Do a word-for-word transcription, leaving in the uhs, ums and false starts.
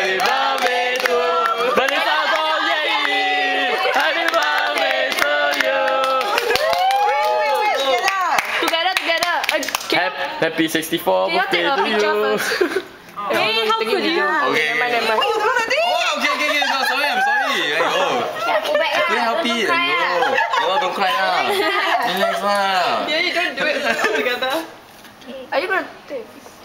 Happy birthday to Vanessa Boyei. Happy birthday to you. Together, together. Happy sixty-four birthday to you. Hey, how could you? Okay. Never mind, never mind. Oh, okay, okay, okay. No, sorry, I'm sorry. Ayo. Couldn't help it. Ayo. No, don't cry lah. Relax lah. Yeah, you don't do it all together. Are you gonna take?